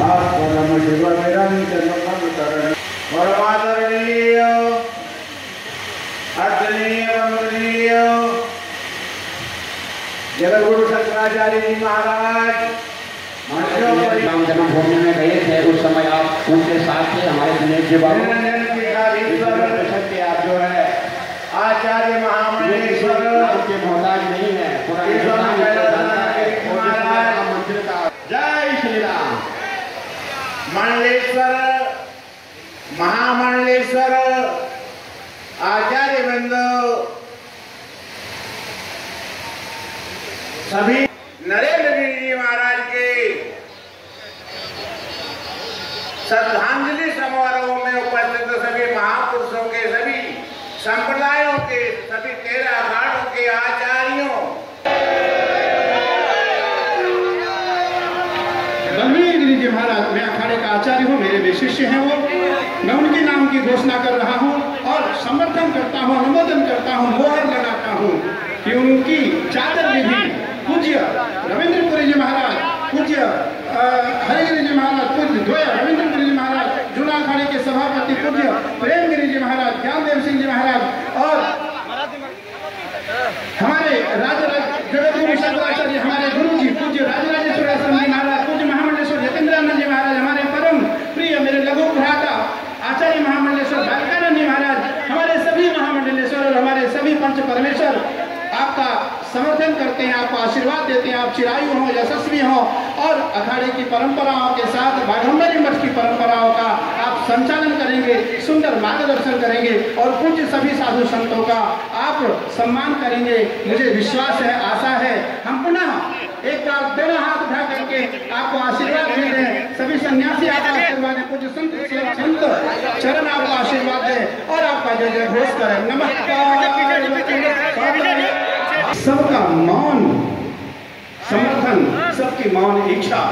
परम शिव निरंजन परमादरणीय आदरणीय वंदनीय जगतगुरु शंकराचार्य जी महाराज राम जन्मभूमि में गए थे, उस समय आप उनके साथ थे। हमारे दिनेश जी बाबू आप जो है आचार्य महामंडलेश्वर के मोहताज नहीं है। मंदिर का जय श्री राम। मंडलेश्वर महामंडलेश्वर आचार्य वृंद सभी नरेंद्र गिरि जी महाराज के श्रद्धांजलि समारोह में उपस्थित सभी महापुरुषों के, सभी संप्रदायों के, सभी 13 अखाड़ों के आचार्यों, बलवीर गिरि जी महाराज, मैं अखाड़े का आचार्य हूँ, मेरे वे शिष्य हैं वो। मैं उनके नाम की घोषणा कर रहा हूँ और समर्थन करता हूँ, अनुमोदन करता हूँ, मोहर लगाता हूँ कि उनकी चादर विधि पूज्य रविंद्रपुरी जी महाराज, पूज्य हरिगिरि जी महाराज, पूज्य द्वय रविंद्रपुरी जी महाराज, जूना अखाड़े के सभापति पूज्य प्रेमगिरि जी महाराज, ज्ञानदेव सिंह जी महाराज और हमारे जगतगुरु शंकराचार्य, हमारे गुरु जी पूज्य राजराजेश्वर आश्रम जी महाराज, पूज्य महामंडलेश्वर यतीन्द्रानंद जी महाराज, हमारे परम प्रिय मेरे लघु भ्राता आचार्य महामंडलेश्वर बालिकानंद जी महाराज, हमारे सभी महामंडलेश्वर और हमारे सभी पंच परमेश्वर आपका समर्थन करते हैं, आपको आशीर्वाद देते हैं। आप चिरायु हों, यशस्वी हों और अखाड़े की परंपराओं के साथ बाघंबरी मठ की परंपराओं का आप संचालन करेंगे, सुंदर मार्गदर्शन करेंगे और पूज्य सभी साधु संतों का आप सम्मान करेंगे। मुझे विश्वास है, आशा है। हम पुनः एक बार दोनों हाथ उठा करके आपको आशीर्वाद दे रहे हैं। सभी सन्यासी आपका आशीर्वाद है, पूज्य संत चरण आपको आशीर्वाद दें और आपका जय जय घोष करें। नमस्कार। सबका मौन समर्थन, सबकी मौन इच्छा।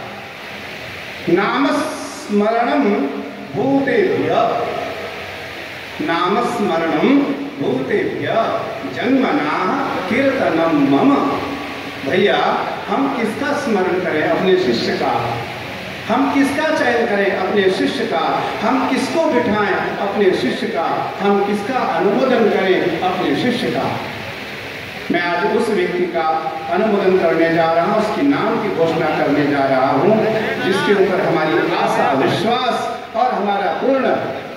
नामस्मरणम भूतेभ्य, नामस्मरणम भूतेभ्य जन्मना कीर्तनम मम। भैया, हम किसका स्मरण करें? अपने शिष्य का। हम किसका चयन करें? अपने शिष्य का। हम किसको बिठाएं? अपने शिष्य का। हम किसका अनुमोदन करें? अपने शिष्य का। मैं आज उस व्यक्ति का अनुमोदन करने जा रहा हूँ, उसके नाम की घोषणा करने जा रहा हूँ, जिसके ऊपर हमारी आशा, विश्वास और हमारा पूर्ण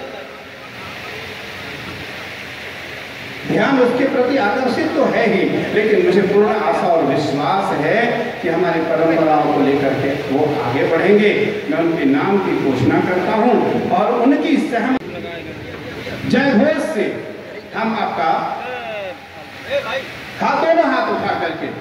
ध्यान उसके प्रति आकर्षित तो है ही, लेकिन मुझे पूर्ण आशा और विश्वास है कि हमारी परंपराओं को लेकर के वो आगे बढ़ेंगे। मैं उनके नाम की घोषणा करता हूँ और उनकी सहमति जय घोष से हम आपका दोनों हाथ उठा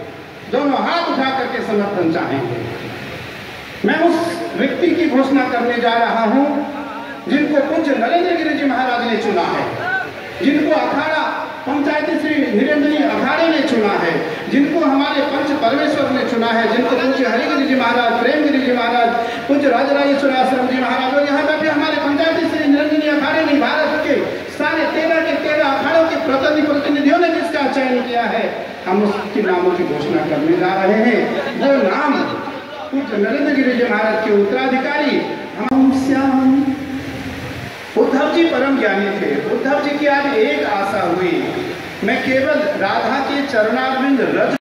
करके समर्थन चाहेंगे। मैं उस व्यक्ति की घोषणा करने जा रहा हूं जिनको पूज्य नरेंद्र गिरि जी महाराज ने चुना है, जिनको अखाड़ा पंचायती श्री निरंजनी अखाड़े ने चुना है, जिनको हमारे पंच परमेश्वर ने चुना है, जिनको पूज्य हरिगिरि जी महाराज, प्रेमगिरि जी महाराज, पूज्य राजराजेश्वर आश्रम जी महाराज और यहाँ बैठे हमारे पंचायती श्री निरंजनी अखाड़े ने, भारत के सारे 13 के 13 अखाड़ों के प्रतिनिधियों ने जिसका चयन किया है, हम उसके नामों की घोषणा करने जा रहे हैं। वो नाम पूज्य नरेंद्र गिरि जी महाराज के उत्तराधिकारी हम श्याम उद्धव जी परम ज्ञानी थे। उद्धव जी की आज एक आशा हुई, मैं केवल राधा के चरणारविंद रज